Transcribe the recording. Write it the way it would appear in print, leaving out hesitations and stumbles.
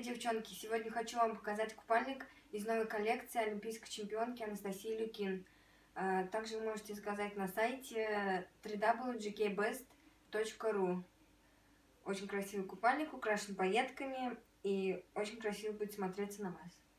Привет, девчонки! Сегодня хочу вам показать купальник из новой коллекции олимпийской чемпионки Анастасии Люкин. Также вы можете заказать на сайте www.gkbest.ru. Очень красивый купальник, украшен пайетками и очень красиво будет смотреться на вас.